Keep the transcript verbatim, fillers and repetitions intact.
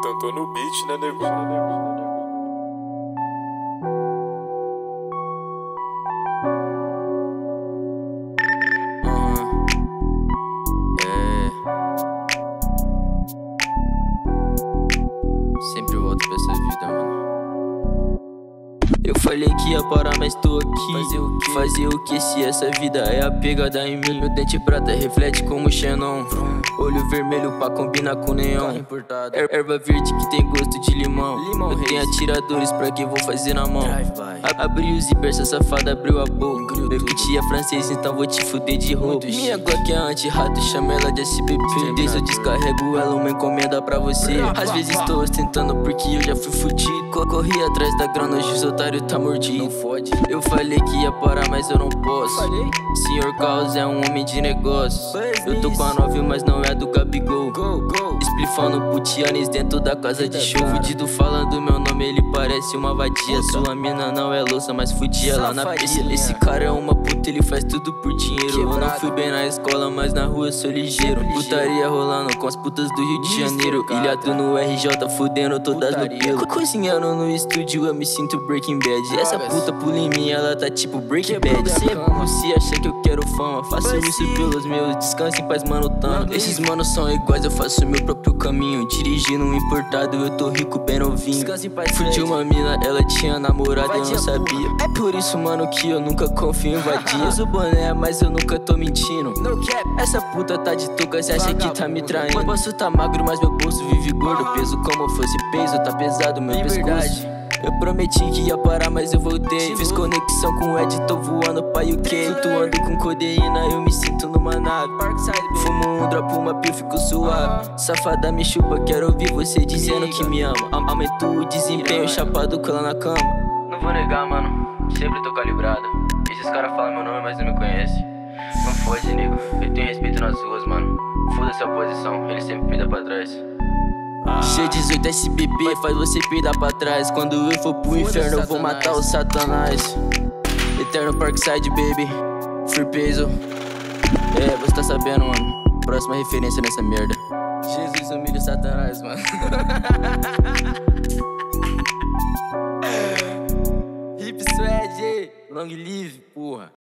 Então tô no beat, né, nego? Uhum. É. Sempre volto pra essa vida, mano. Eu falei que ia parar, mas tô aqui. Fazer o que? Fazer o que se essa vida é a pegada em mim? Meu dente prata reflete como Xenon. Olho vermelho pra combinar com neon. Er erva verde que tem gosto de limão. limão Eu tenho atiradores pra que vou fazer na mão. A abri o zíper, essa safada abriu a boca. Baby tia francês, então vou te fuder de roupa. Minha Glock é anti-rato, chama ela de S B P. Desde eu descarrego ela, uma encomenda pra você. Às vezes tô ostentando porque eu já fui fudido. Corri atrás da grana, hoje os otários tá mordido. Não fode. Eu falei que ia parar, mas eu não posso. Falei. Senhor Caos é um homem de negócio. Eu tô com a nove, mas não é do Gabigol. Go, go. Esplifando putianes dentro da casa de show. Fudido falando meu nome, ele parece uma vadia. Sua mina não é louça, mas fudia lá na pista. Esse cara é uma puta, ele faz tudo por dinheiro. Eu não fui bem na escola, mas na rua eu sou ligeiro. Putaria rolando com as putas do Rio de Janeiro. Ilhado no R J, fudendo todas no pelo. Cozinhando no estúdio, eu me sinto Breaking Bad. Essa puta pula em mim, ela tá tipo Breaking Bad. Cê é burro se acha que eu quero fama. Faço isso pelos meus, descanse em paz, mano, tano. Esses manos são iguais, eu faço meu próprio caminho. Dirigindo um importado, eu tô rico, bem novinho. Fudi uma mina, ela tinha namorado, eu não sabia. É por isso, mano, que eu nunca confio em vadia. Uso boné, mas eu nunca tô mentindo. Essa puta tá de touca, cê acha que tá me traindo. Posso tá magro, mas meu bolso vive gordo. Peso como fosse peso, tá pesado meu pescoço. Eu prometi que ia parar, mas eu voltei. Fiz conexão com o Ed, tô voando pra U K. Flutuando com codeína, eu me sinto numa nave. Fumo um, dropo uma pio, fico suave. Safada me chupa, quero ouvir você dizendo que me ama. Aumento o desempenho, chapado com ela na cama. Não vou negar, mano, sempre tô calibrado. Esses caras falam meu nome, mas não me conhecem. Não fode, nego, eu tenho respeito nas ruas, mano. Foda-se a posição, ele sempre peida pra trás. Ah. G dezoito S B B faz você peidar pra trás. Quando eu for pro inferno eu vou matar o satanás. Eterno Parkside, baby, Free Peso. É, você tá sabendo, mano. Próxima referência nessa merda. Jesus humilha o satanás, mano. Hip Swag, long live, porra.